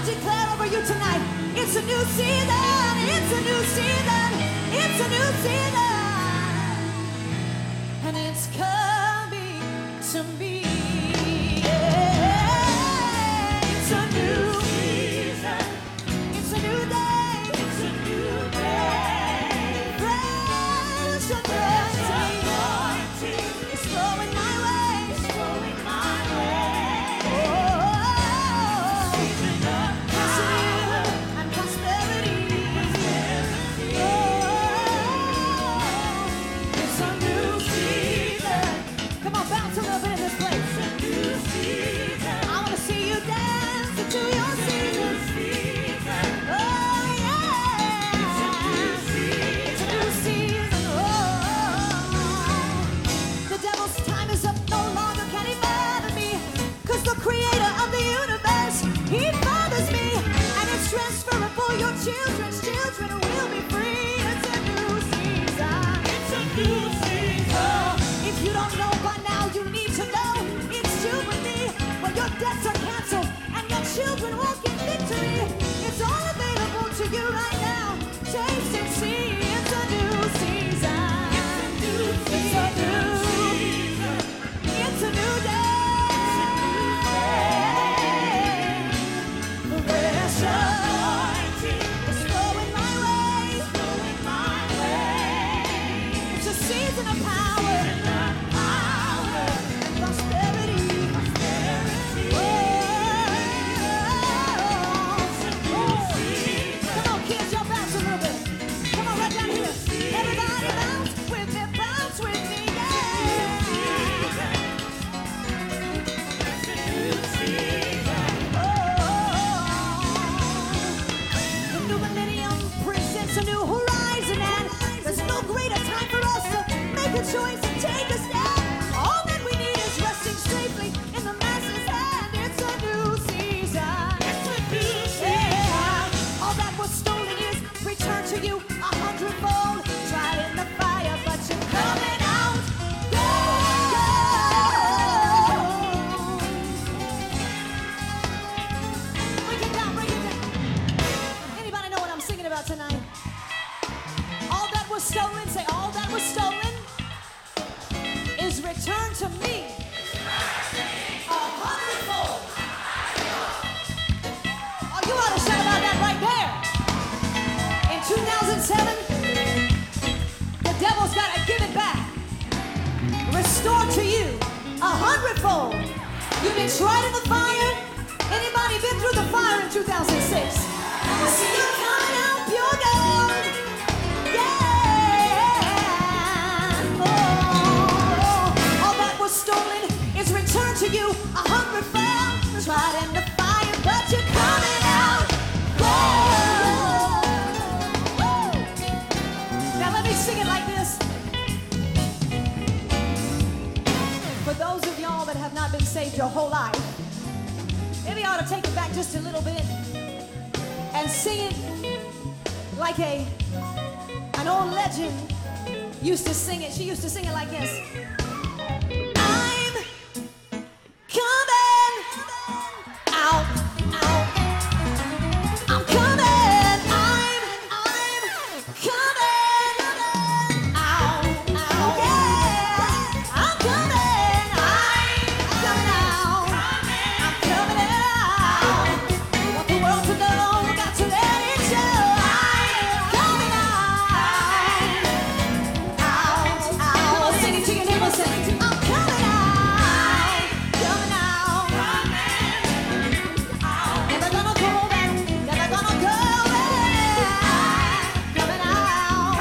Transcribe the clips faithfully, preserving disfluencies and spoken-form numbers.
declare over you tonight, it's a new season, it's a new season, it's a new season, and it's coming to me. Yeah. It's a new season, it's a new day, it's a new day. Fresh anointing is flowing my way, it's flowing my way. Oh, season of power and prosperity. Oh, it's a new season. Come on, bounce a little bit in this place. It's a new season. I want to see you dance into your season. Oh, yeah. It's a new season. It's a new season. Oh, the devil's time is up. No longer can he bother me. Cause the creator of the universe, he bothers me. And it's transferable. Your children's children will be free. It's a new season. It's a new season. Oh, if you don't know by now, you need to know. It's Jubilee, where your debts are canceled and your children walk in victory. It's all available to you right now. Taste and see. It's a new season. It's a new season. It's a new day. The fresh anointing is flowing my way. Flowing my way. It's a season of power. Power and prosperity. Prosperity. Oh, it's a new season. Come on, kids, y'all bounce a little bit. Come on, right down here. Everybody bounce with me, bounce with me, yeah. It's a new season. Oh, the new millennium presents a new horizon, and there's no greater time for us to make a choice and take a step. All that we need is resting safely in the Master's hand. It's a new season. It's a new season. All that was stolen is returned to you a hundredfold. Tried in the fire, but you're coming out gold. Break it down, break it down. Anybody know what I'm singing about tonight? All that was stolen, say all that was stolen is returned to me. A hundredfold. Oh, you ought to shout about that right there. In two thousand seven, the devil's got to give it back. Restore to you a hundredfold. You've been tried in the fire. Anybody been through the fire in two thousand six? See you coming out pure gold. Yeah. Oh, all that was stolen is returned to you a hundredfold. Tried in the fire, but you're coming out gold. Woo. Now let me sing it like this. For those of y'all that have not been saved your whole life, maybe I ought to take it back just a little bit and sing it like a an old legend used to sing it. She used to sing it like this. I'm coming out, out. I'm coming, I'm, I'm coming out, out. Yeah, I'm coming, I'm coming out, I'm coming out. Want the world to know, got to let it show. I'm coming out, out, out. Come on, sing it to your neighbor, say, I'm coming out, coming out, never gonna go back, never gonna go back, coming out,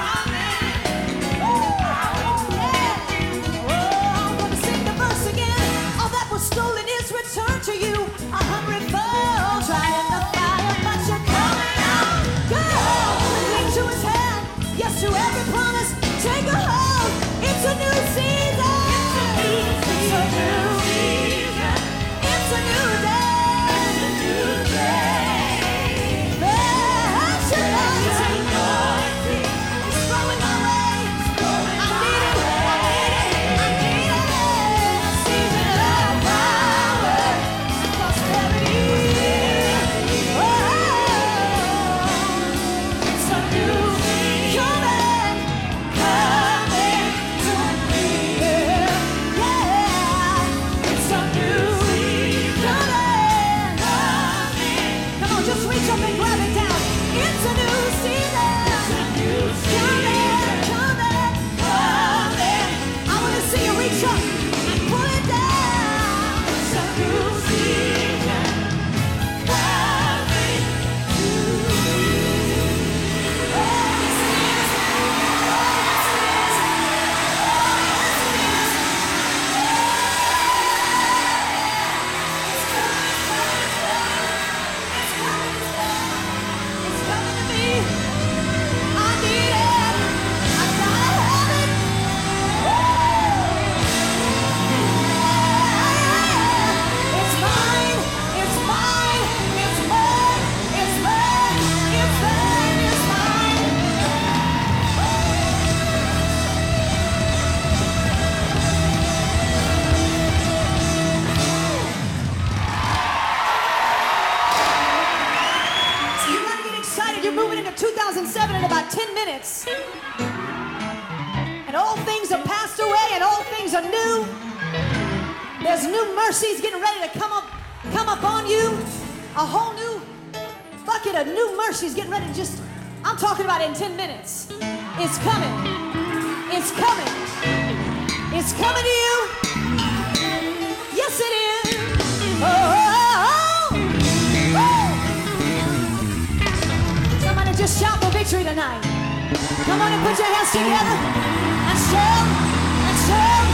yeah. Oh, I'm gonna sing the verse again. All that was stolen is returned to you a hundredfold. Tried in the fire, but you're coming out good. Cling to his hand, yes to every promise. Take a hold. It's a new season. It's a new season. It's a new day. It's a new day. Fresh anointing is flowing my way. I need it. I need it. I need it. Season of power and prosperity. Oh, minutes. And all things are passed away and all things are new. There's new mercies getting ready to come up, come up on you. A whole new bucket of new mercies getting ready to just, I'm talking about in ten minutes. It's coming. It's coming. It's coming to you. Yes, it is. Oh, oh, oh, oh. Somebody just shout for victory tonight. Come on and put your hands together and shout and shout,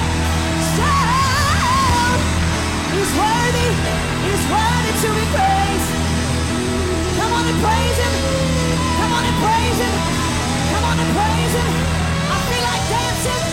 shout. He's worthy. He's worthy to be praised. Come on and praise him. Come on and praise him. Come on and praise him. I feel like dancing.